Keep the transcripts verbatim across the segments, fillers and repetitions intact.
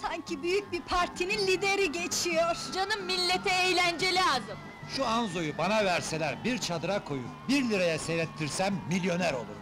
Sanki büyük bir partinin lideri geçiyor. Canım, millete eğlence lazım. Şu Hanzo'yu bana verseler, bir çadıra koyup bir liraya seyrettirsem milyoner olurum.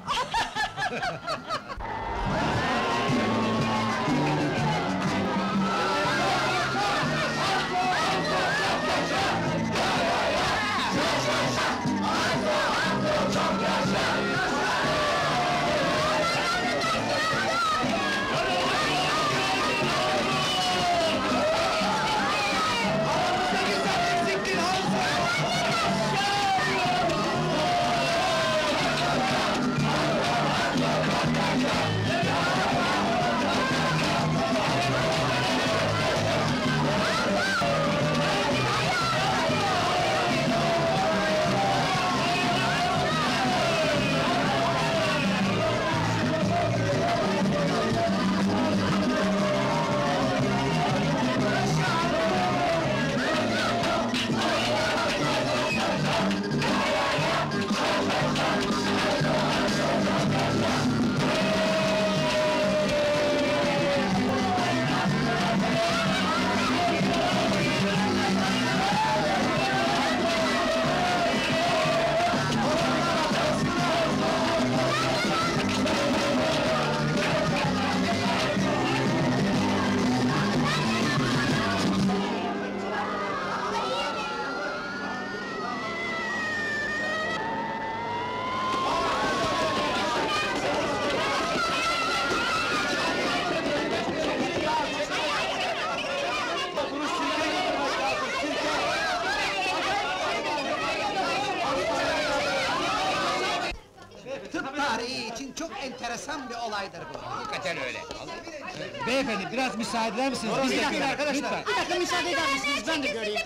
Tıp tarihi için çok enteresan bir olaydır bu. Hakikaten öyle. Beyefendi, biraz müsaade eder misiniz? Biz Bir de dakika görelim, arkadaşlar, lütfen. bir dakika müsaade eder misiniz? Ben de göreyim.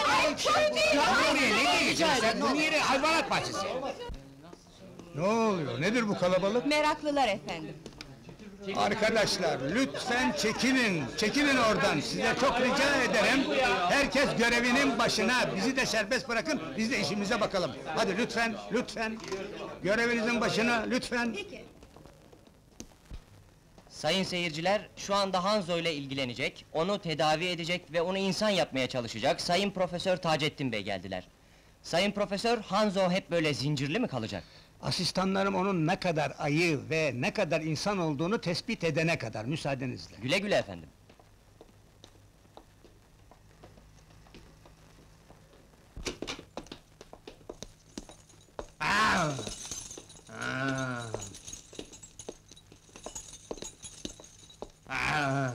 Oraya ne diyeceksin sen? Bunun yeri hayvanat bahçesi. Ne oluyor? Nedir bu kalabalık? Meraklılar efendim. Arkadaşlar, lütfen çekilin, çekilin oradan. Size çok rica ederim. Herkes görevinin başına, bizi de serbest bırakın, biz de işimize bakalım. Hadi lütfen, lütfen. Görevinizin başına, lütfen. Sayın seyirciler, şu anda Hanzo ile ilgilenecek, onu tedavi edecek ve onu insan yapmaya çalışacak Sayın Profesör Taceddin Bey geldiler. Sayın Profesör, Hanzo hep böyle zincirli mi kalacak? Asistanlarım onun ne kadar ayı ve ne kadar insan olduğunu tespit edene kadar, müsaadenizle. Güle güle efendim. Aa! Aa! Aa!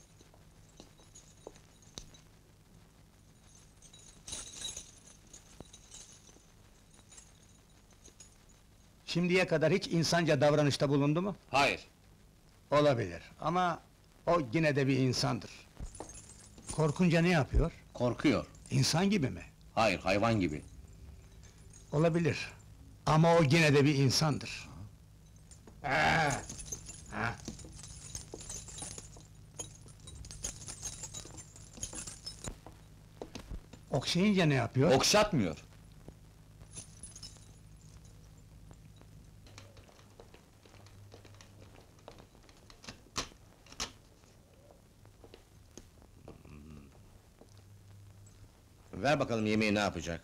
Şimdiye kadar hiç insanca davranışta bulundu mu? Hayır. Olabilir ama o yine de bir insandır. Korkunca ne yapıyor? Korkuyor. İnsan gibi mi? Hayır, hayvan gibi. Olabilir ama o yine de bir insandır. Aa! Ha? Okşayınca ne yapıyor? Okşatmıyor. Ver bakalım yemeği ne yapacak?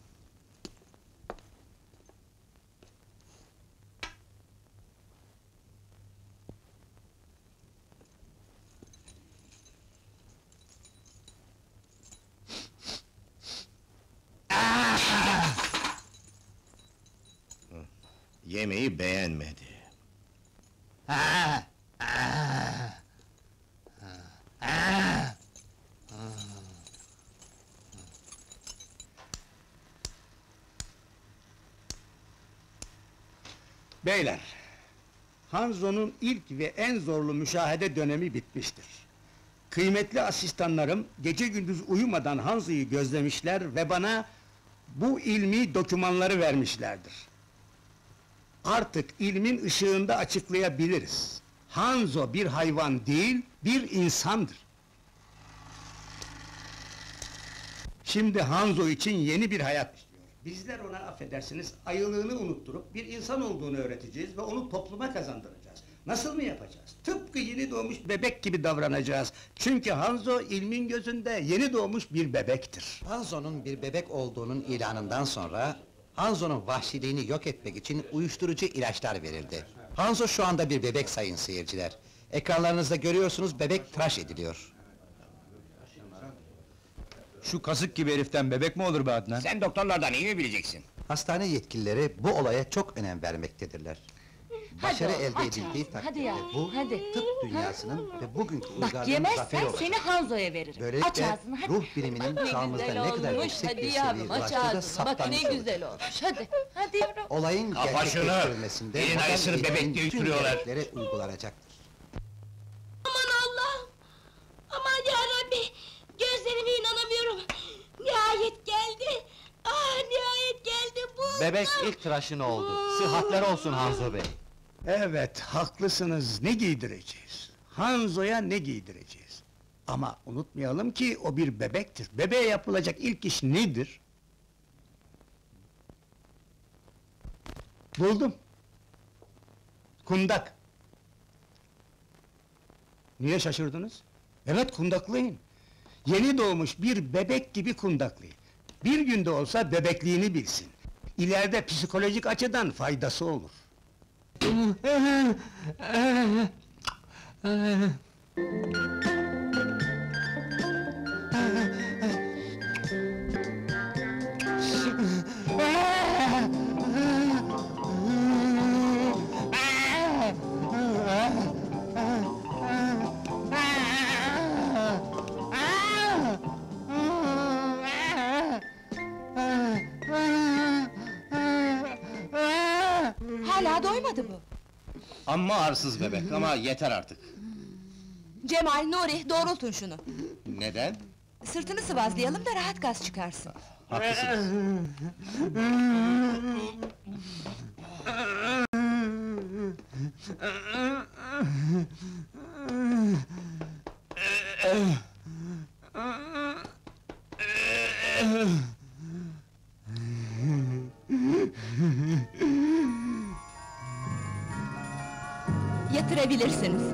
Yemeği beğenmedi. Aa! Aa! Aa! Beyler, Hanzo'nun ilk ve en zorlu müşahede dönemi bitmiştir. Kıymetli asistanlarım gece gündüz uyumadan Hanzo'yu gözlemişler ve bana bu ilmi dokümanları vermişlerdir. Artık ilmin ışığında açıklayabiliriz. Hanzo bir hayvan değil, bir insandır. Şimdi Hanzo için yeni bir hayat istiyor. Bizler ona affedersiniz, ayılığını unutturup bir insan olduğunu öğreteceğiz ve onu topluma kazandıracağız. Nasıl mı yapacağız? Tıpkı yeni doğmuş bebek gibi davranacağız. Çünkü Hanzo ilmin gözünde yeni doğmuş bir bebektir. Hanzo'nun bir bebek olduğunun ilanından sonra... ...Hanzo'nun vahşiliğini yok etmek için uyuşturucu ilaçlar verildi. Hanzo şu anda bir bebek sayın seyirciler. Ekranlarınızda görüyorsunuz, bebek tıraş ediliyor. Şu kasık gibi heriften bebek mi olur be Adnan? Sen doktorlardan iyi mi bileceksin? Hastane yetkilileri bu olaya çok önem vermektedirler. Başarı oğlum, elde aç edildiği ağzını, takdirde hadi ya, bu hadi. tıp dünyasının ve bugünkü Bak uygarlığın yemezsen zaferi olacak. seni Hanzo'ya veririm. Aç Böylelikle ağzını hadi. ruh biliminin Bak ne çağımızda güzel ne kadar olmuş, yüksek hadi bir yavrum, seviyeye aç ulaştığı da ağzını, bak saptanmış ne olur. güzel olmuş, hadi, hadi yavrum. Olayın Kafa şunu! gerçekleştirilmesinde Elin modern ayısını eğitimin bebek diye tüm ütülüyorlar. gereklere uygulanacaktır. Aman Allah'ım! Aman yarabbi! Gözlerime inanamıyorum! Nihayet geldi! Ah nihayet geldi bu! Bebek ilk tıraşın oldu. Sıhhatler olsun Hanzo Bey. Evet, haklısınız, ne giydireceğiz? Hanzo'ya ne giydireceğiz? Ama unutmayalım ki o bir bebektir. Bebeğe yapılacak ilk iş nedir? Buldum. Kundak. Niye şaşırdınız? Evet, kundaklayın. Yeni doğmuş bir bebek gibi kundaklayın. Bir günde olsa bebekliğini bilsin. İleride psikolojik açıdan faydası olur. Hala doymadı bu. Amma arsız bebek ama yeter artık. Cemal, Nuri, doğrultun şunu. Neden? Sırtını sıvazlayalım da rahat gaz çıkarsın. Haklısınız. Yatırabilirsiniz.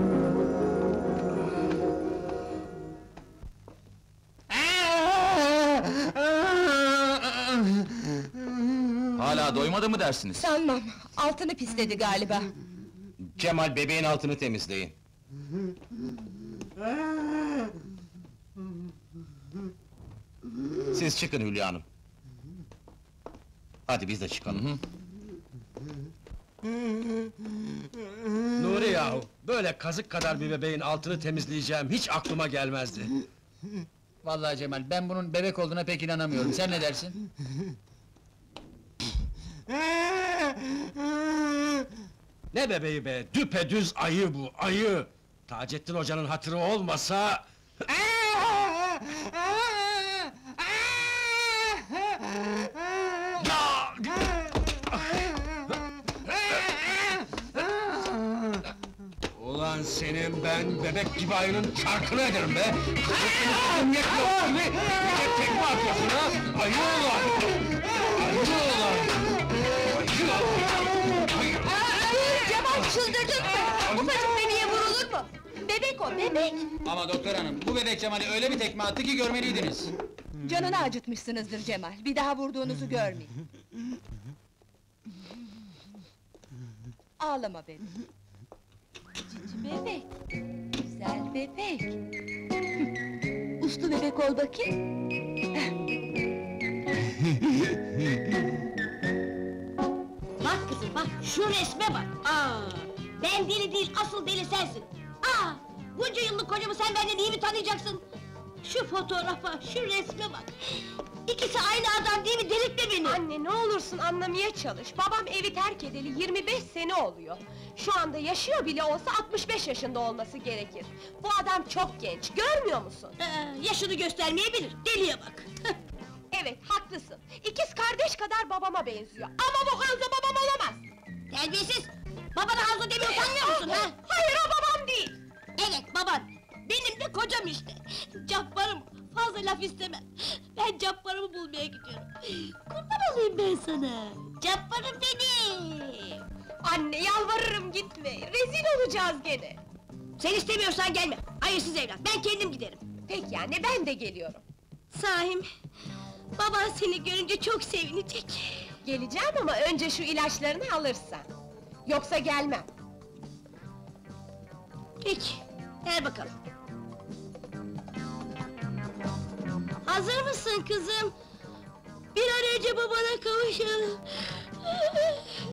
Hala doymadı mı dersiniz? Sanmam, altını pisledi galiba. Cemal bebeğin altını temizleyin. Siz çıkın Hülya Hanım. Hadi biz de çıkalım. Nuri yahu, böyle kazık kadar bir bebeğin altını temizleyeceğim hiç aklıma gelmezdi. Vallahi Cemal, ben bunun bebek olduğuna pek inanamıyorum. Sen ne dersin? Ne bebeği be, düpedüz ayı bu, ayı! Taceddin Hoca'nın hatırı olmasa... Ulan senin ben bebek gibi ayının çarkını ederim be! Kızım yetmiyor gibi, bir de tekme atıyorsun ha! Ayı ulan! Ayı ulan! Ayı ulan! Cemal çıldırdın mı? Ufacık bebeğe vurulur mu? Bebek o, bebek! Ama doktor hanım, bu bebek Cemal'i öyle bir tekme attı ki görmeliydiniz. Canını acıtmışsınızdır Cemal, bir daha vurduğunuzu görmeyin. Ağlama benim. Cici bebek, güzel bebek. Uslu bebek ol bakayım. Bak kızım bak, şu resme bak! Aa, ben deli değil, asıl deli sensin! Aa, bunca yıllık kocamı sen benden iyi mi tanıyacaksın? Şu fotoğrafa, şu resme bak! İkisi aynı adam değil mi? Delirtme beni! Anne ne olursun anlamaya çalış. Babam evi terk edeli yirmi beş sene oluyor. Şu anda yaşıyor bile olsa altmış beş yaşında olması gerekir. Bu adam çok genç, görmüyor musun? Ee, yaşını göstermeyebilir, deliye bak! Evet, haklısın. İkiz kardeş kadar babama benziyor. Ama bu Hanzo babam olamaz! Terbiyesiz! Babana Hanzo demiyor sanmıyor musun ha? Hayır, o babam değil! Evet baban! Benim de kocam işte! Cabbarım, fazla laf istemem! Ben Cabbarımı bulmaya gidiyorum! Kurban olayım ben sana! Cabbarım benim! Anne, yalvarırım gitme! Rezil olacağız gene. Sen istemiyorsan gelme, hayırsız evlat, ben kendim giderim. Peki anne, ben de geliyorum. Sahi mi? Baban seni görünce çok sevinecek. Geleceğim ama önce şu ilaçlarını alırsan. Yoksa gelmem. Peki, ver bakalım. Hazır mısın kızım? Bir an önce babana kavuşalım.